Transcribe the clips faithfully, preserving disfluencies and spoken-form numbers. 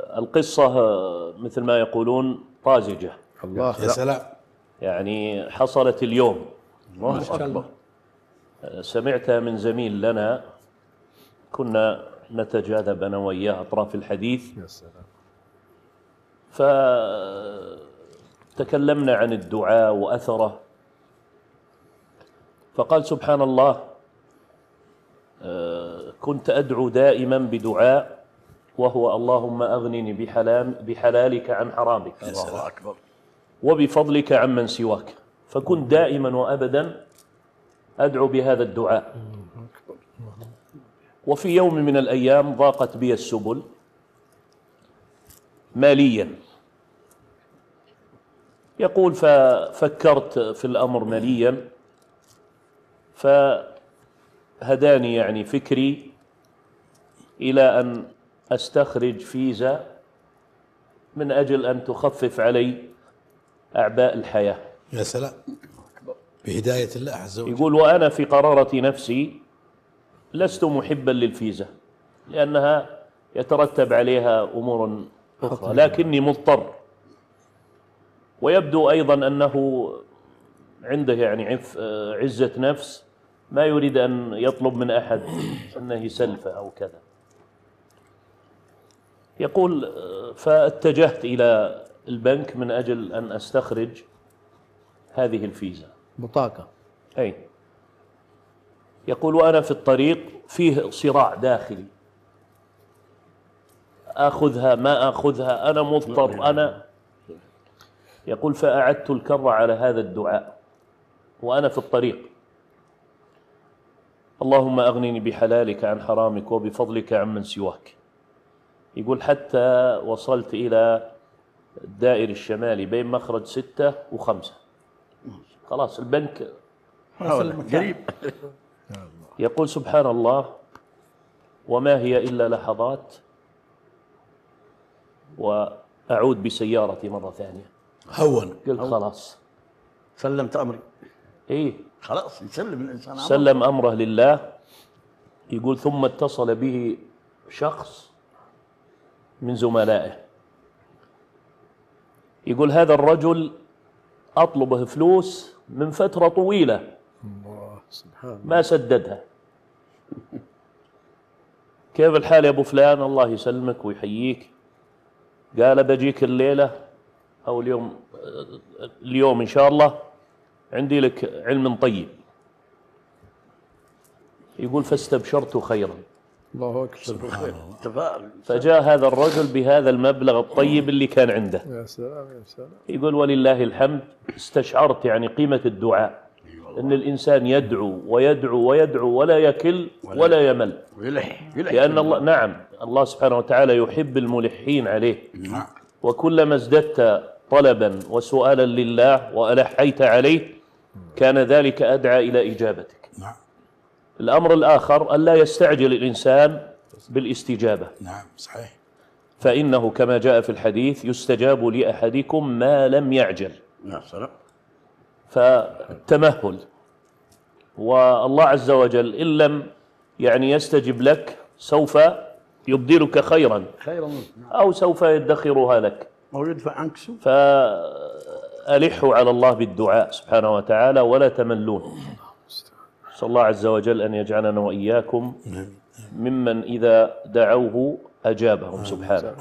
القصة مثل ما يقولون طازجة. الله يا سلام. يعني حصلت اليوم. الله أكبر. سمعتها من زميل لنا، كنا نتجاذب أنا وإياه أطراف الحديث. يا سلام. فتكلمنا عن الدعاء وأثره، فقال سبحان الله كنت أدعو دائما بدعاء وهو اللهم أغنني بحلال بحلالك عن حرامك، الله أكبر، وبفضلك عمن سواك. فكنت دائما وأبدا أدعو بهذا الدعاء. وفي يوم من الأيام ضاقت بي السبل ماليا. يقول ففكرت في الأمر ماليا، فهداني يعني فكري إلى أن أستخرج فيزا من أجل أن تخفف علي أعباء الحياة. يا سلام، بهداية الله عز وجل. يقول وأنا في قرارة نفسي لست محبا للفيزا لأنها يترتب عليها أمور أخرى، لكني مضطر. ويبدو أيضا أنه عنده يعني عزة نفس، ما يريد أن يطلب من أحد أنه يسلفه أو كذا. يقول فاتجهت إلى البنك من أجل أن أستخرج هذه الفيزا، بطاقة. أي. يقول وأنا في الطريق فيه صراع داخلي، آخذها ما آخذها، أنا مضطر أنا. يقول فأعدت الكرة على هذا الدعاء وأنا في الطريق، اللهم أغنني بحلالك عن حرامك وبفضلك عمن سواك. يقول حتى وصلت إلى الدائر الشمالي بين مخرج ستة وخمسة، خلاص البنك قريب. يقول سبحان الله وما هي إلا لحظات وأعود بسيارتي مرة ثانية. هون. قلت خلاص سلمت أمري. إيه خلاص يسلم الإنسان أمره. سلم أمره لله. يقول ثم اتصل به شخص من زملائه، يقول هذا الرجل أطلبه فلوس من فترة طويلة الله سبحان الله ما سددها. كيف الحال يا أبو فلان؟ الله يسلمك ويحييك. قال بجيك الليلة أو اليوم اليوم إن شاء الله عندي لك علم طيب. يقول فاستبشرت خيرا. الله أكبر. تفاءل. فجاء هذا الرجل بهذا المبلغ الطيب اللي كان عنده. يا سلام يا سلام. يقول ولله الحمد استشعرت يعني قيمة الدعاء، أن الإنسان يدعو ويدعو ويدعو ولا يكل ولا يمل، يلح يلح لأن الله نعم الله سبحانه وتعالى يحب الملحين عليه. وكلما ازددت طلبا وسؤالا لله وألحيت عليه كان ذلك أدعى إلى إجابتك. نعم. الأمر الآخر ألا يستعجل الإنسان بالاستجابة. نعم صحيح. فإنه كما جاء في الحديث يستجاب لأحدكم ما لم يعجل. يا سلام. فالتمهل، والله عز وجل إن لم يعني يستجب لك سوف يبدلك خيرا خيرا أو سوف يدخرها لك. أو يدفع عنك سوء. فألحوا على الله بالدعاء سبحانه وتعالى ولا تملون. صلى الله عز وجل أن يجعلنا وإياكم ممن إذا دعوه أجابهم سبحانه.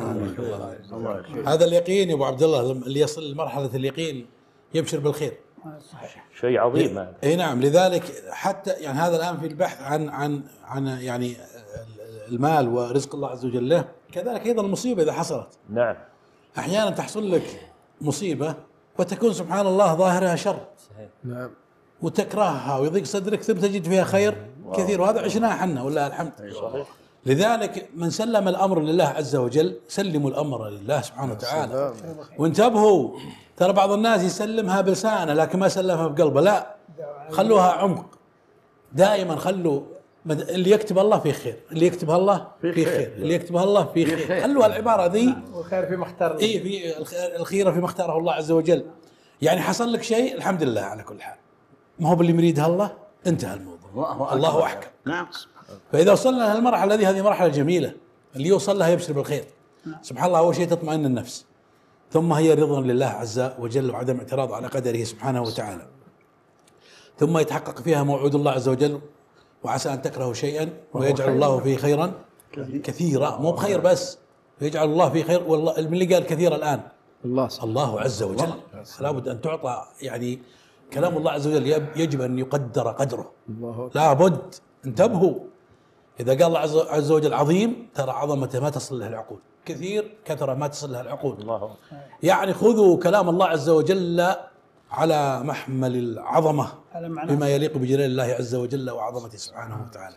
هذا اليقين يا أبو عبد الله، اللي يصل لمرحلة اليقين يبشر بالخير. شيء عظيم هذا. اي نعم. لذلك حتى يعني هذا الآن في البحث عن عن عن يعني المال ورزق الله عز وجل له، كذلك أيضا المصيبة إذا حصلت. نعم. أحيانا تحصل لك مصيبة وتكون سبحان الله ظاهرها شر. نعم. وتكرهها ويضيق صدرك ثم تجد فيها خير كثير، وهذا عشناه حنا ولله الحمد. صحيح. لذلك من سلم الأمر لله عز وجل سلموا الأمر لله سبحانه وتعالى. وانتبهوا، ترى بعض الناس يسلمها بلسانه لكن ما سلمها بقلبه، لا، خلوها عمق. دائما خلوا اللي يكتب الله فيه خير، اللي يكتبها الله فيه خير, خير. اللي يكتبها الله فيه خير. خير. خلوا العبارة ذي والخير في مختار. اي في الخير في مختاره الله عز وجل. يعني حصل لك شيء الحمد لله على كل حال، ما هو باللي يريدها الله، انتهى الموضوع. الله, الله, الله أحكم. نعم. فإذا وصلنا لهالمرحلة هذه، هذه مرحلة جميلة، اللي يوصل لها يبشر بالخير. سبحان الله، أول شيء تطمئن النفس، ثم هي رضا لله عز وجل وعدم اعتراض على قدره سبحانه وتعالى، ثم يتحقق فيها موعود الله عز وجل، وعسى أن تكرهوا شيئا ويجعل الله فيه خيرا كثيرا. مو بخير بس، ويجعل الله فيه خير. والله من اللي قال كثير الآن؟ الله الله عز وجل. لابد أن تعطى، يعني كلام الله عز وجل يجب أن يقدر قدره، الله لابد. انتبهوا، إذا قال الله عز وجل عظيم، ترى عظمته ما تصل لها العقول، كثير كثرة ما تصل لها العقول. الله. يعني خذوا كلام الله عز وجل على محمل العظمة، بما يليق بجلال الله عز وجل وعظمته سبحانه وتعالى.